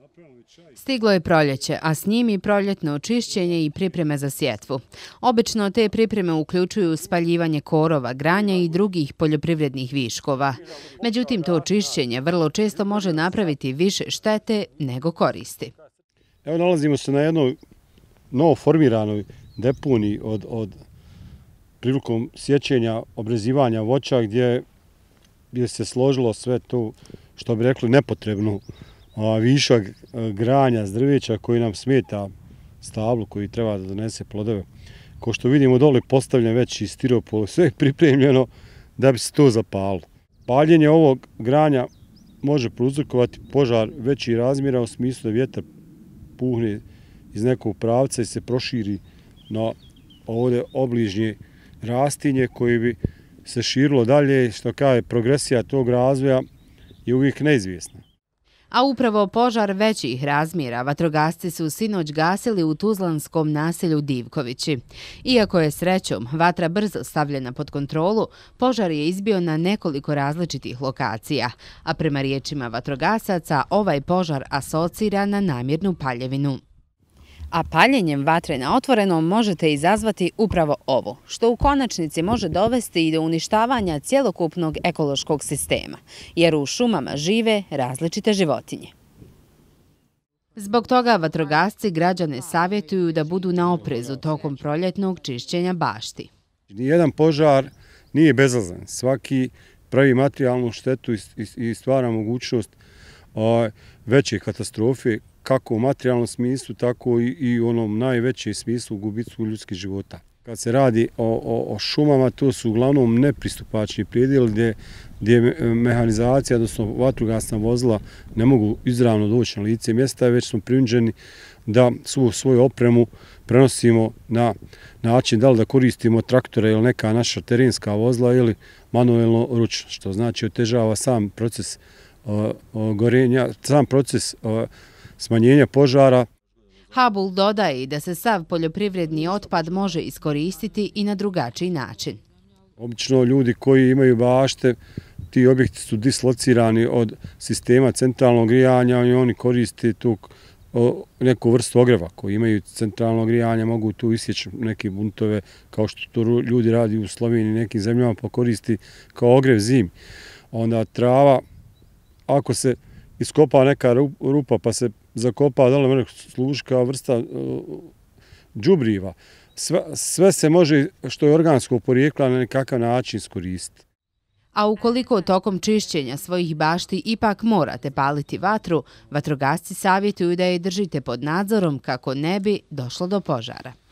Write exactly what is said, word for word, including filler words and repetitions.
Stiglo je proljeće, a s njim i proljetno čišćenje i pripreme za sjetvu. Obično te pripreme uključuju spaljivanje korova, granja i drugih poljoprivrednih viškova. Međutim, to čišćenje vrlo često može napraviti više štete nego koristi. Evo nalazimo se na jednoj novo formiranoj deponiji od, od prilikom sjećenja, obrezivanja voća gdje, gdje se složilo sve to, što bi rekli, nepotrebno a, višak granja s drveća koji nam smeta stablu koji treba da donese plodove. Ko što vidimo dole postavljen već i stiropol, sve je pripremljeno da bi se to zapalo. Paljenje ovog granja može prouzrokovati požar većih razmjera u smislu da vjetar puhne iz nekog pravca i se proširi na ovdje obližnje rastinje koje bi se širilo dalje, što kaže progresija tog razvoja je uvijek neizvjesna. A upravo požar većih razmjera vatrogasci su sinoć gasili u tuzlanskom naselju Divkovići. Iako je srećom vatra brzo stavljena pod kontrolu, požar je izbio na nekoliko različitih lokacija, a prema riječima vatrogasaca ovaj požar asocira na namjernu paljevinu. A paljenjem vatre na otvorenom možete izazvati upravo ovo, što u konačnici može dovesti i do uništavanja cjelokupnog ekološkog sistema, jer u šumama žive različite životinje. Zbog toga vatrogasci građane savjetuju da budu na oprezu tokom proljetnog čišćenja bašti. Nijedan požar nije bezazlen. Svaki pravi materijalnu štetu i stvara mogućnost veće katastrofe, kako u materijalnom smislu, tako i u onom najvećem smislu gubitku ljudskih života. Kad se radi o, o, o šumama, to su uglavnom nepristupačni predjeli gdje, gdje mehanizacija, odnosno vatrogasna vozila, ne mogu izravno doći na lice mjesta, već smo prinuđeni da svu svoju opremu prenosimo na način da li da koristimo traktore ili neka naša terenska vozila ili manuelno ručno, što znači otežava sam proces o, o, gorenja, sam proces o, smanjenja požara. Habul dodaje i da se sav poljoprivredni otpad može iskoristiti i na drugačiji način. Obično ljudi koji imaju bašte, ti objekti su dislocirani od sistema centralnog grijanja i oni koriste tu neku vrstu ogreva. Koji imaju centralno grijanje mogu tu isjeći neke buntove kao što to ljudi radi u Sloveniji i nekim zemljama pa koristi kao ogrev zimi. Onda trava, ako se iskopa neka rupa pa se zakopa, da li služi kao vrsta đubriva. Sve, sve se može što je organskog porijekla na nekakav način iskoristiti. A ukoliko tokom čišćenja svojih bašti ipak morate paliti vatru, vatrogasci savjetuju da je držite pod nadzorom kako ne bi došlo do požara.